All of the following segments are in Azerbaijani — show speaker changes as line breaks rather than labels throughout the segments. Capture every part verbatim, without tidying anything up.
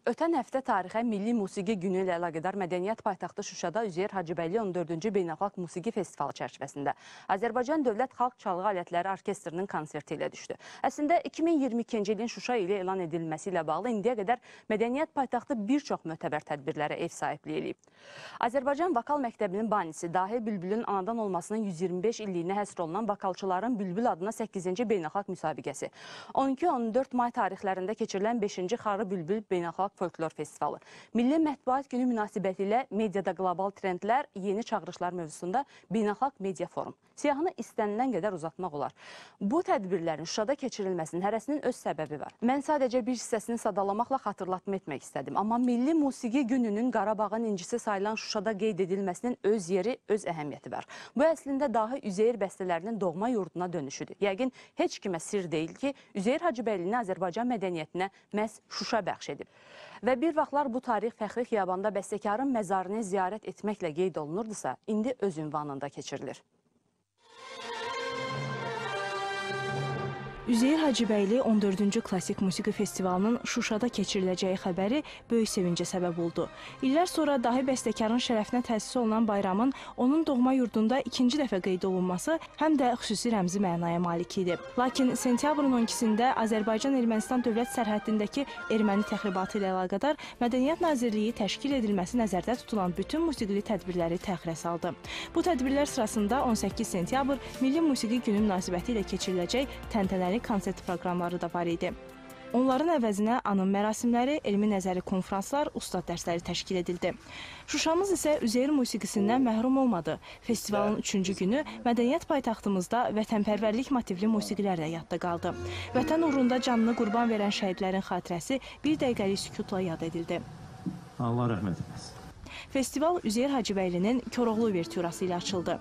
Ötən həftə tarixə Milli Musiqi Günü ilə əlaqədar Mədəniyyət Paytaxtı Şuşada Üzeyir Hacıbəyli on dördüncü Beynəlxalq Musiqi Festivalı çərçivəsində Azərbaycan Dövlət Xalq Çalğı Alətləri Orkestrinin konserti ilə düşdü. Əslində iki min iyirmi ikinci ilin Şuşa ili elan edilməsi ilə bağlı indiyə qədər Mədəniyyət Paytaxtı bir çox mötəbər tədbirlərə ev sahibliyi eləyib. Azərbaycan Vokal Məktəbinin banisi Dahi Bülbülün anadan olmasının yüz iyirmi beş illiyinə həsr olunan vokalçıların Bülbül adına səkkizinci Beynəlxalq müsabiqəsi, on iki on dörd may tarixlərində keçirilən beşinci Xarı Bülbül Beynəlxalq Folklor Festivalı, Milli Mətbuat Günü münasibətilə mediada qlobal trendlər, yeni çağırışlar mövzusunda Beynəlxalq Media Forum. Siyahını istənilən qədər uzatmaq olar. Bu tədbirlərin Şuşada keçirilməsinin hərəsinin öz səbəbi var. Mən sadəcə bir hissəsini sadalamaqla xatırlatma etmək istədim. Amma Milli Musiqi Gününün Qarabağın incisi sayılan Şuşada qeyd edilməsinin öz yeri, öz əhəmiyyəti var. Bu əslində Dahi Üzeyir bəstələrinin doğma yurduna dönüşüdür. Yəqin heç kimə sir deyil ki, Üzeyir Hacıbəylini Azərbaycan mədəniyyətinə məhz Şuşa bəxş edib. Və bir vaxtlar bu tarix fəxri xiyabanda bəstəkarın məzarını ziyarət etməklə qeyd olunurdusa, indi öz ünvanında keçirilir.
Üzeyir Hacıbəyli on dördüncü Klassik Musiqi Festivalının Şuşada keçiriləcəyi xəbəri böyük sevincə səbəb oldu. İllər sonra dahi bəstəkarın şərəfinə təsis olunan bayramın onun doğma yurdunda ikinci dəfə qeyd olunması həm də xüsusi rəmzi mənaya malik idi. Lakin sentyabrın on ikisində Azərbaycan-Ermənistan dövlət sərhəddindəki erməni təxribatı ilə əlaqədar Mədəniyyət Nazirliyi təşkil edilməsi nəzərdə tutulan bütün musiqili tədbirləri təxirə saldı. Bu tədbirlər sırasında on səkkiz sentyabr Milli Musiqi Günü münasibəti ilə keçiriləcək təntənəli konsert proqramları da var idi. Onların əvəzinə anım mərasimləri, elmi nəzəri konfranslar, ustad dərsləri təşkil edildi. Şuşamız isə Üzeyir musiqisindən məhrum olmadı. Festivalın üçüncü günü mədəniyyət paytaxtımızda vətənpərvərlik motivli musiqilərlə yadda qaldı. Vətən uğrunda canını qurban verən şəhidlərin xatirəsi bir dəqiqəlik sükutla yad edildi.
Allah rəhmət eləsin.
Festival Üzeyir Hacıbəylinin Koroğlu Uvertürası ilə açıldı.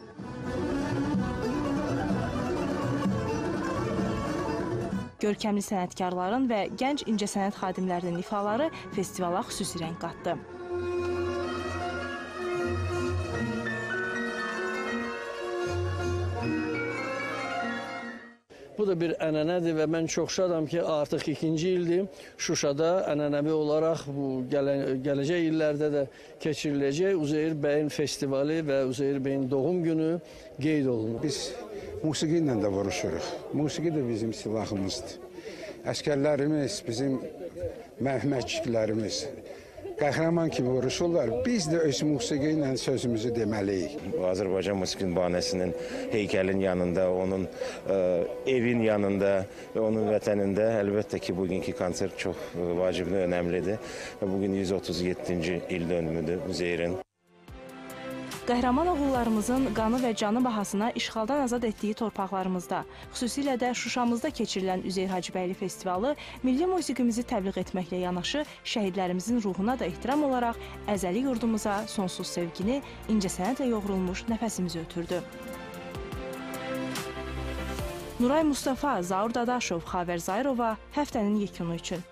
Görkəmli sənətkarların və gənc incəsənət xadimlərinin ifaları festivala xüsusi rəng qatdı.
Bu da bir ənənədir və mən çox şadam ki, artıq ikinci ildir Şuşada ənənəvi olaraq bu gələ, gələcək illərdə də keçiriləcək Üzeyir bəyin festivali və Üzeyir bəyin doğum günü qeyd olunur.
Biz musiqi ilə də vuruşuruq. Musiqi də bizim silahımızdır. Əskərlərimiz, bizim məhməçiklərimiz qəhrəman kimi vuruşurlar. Biz də öz musiqi ilə sözümüzü deməliyik.
Azərbaycan Musiqinin banəsinin heykəlin yanında, onun ə, evin yanında və onun vətənində əlbəttə ki, bugünkü konsert çox vacibli, önəmlidir. Bugün yüz otuz yeddinci il dönümüdür Üzeyrin.
Qəhrəman oğullarımızın qanı və canı bahasına işğaldan azad etdiyi torpaqlarımızda, xüsusilə də Şuşamızda keçirilən Üzeyir Hacıbəyli Festivalı milli musiqimizi təbliğ etməklə yanaşı, şəhidlərimizin ruhuna da ehtiram olaraq əzəli yurdumuza sonsuz sevgini, incəsənətlə yoğrulmuş nəfəsimizi ötürdü. Nuray Mustafa, Zaur Dadaşov, Xavər Zayrova həftənin yekunu üçün.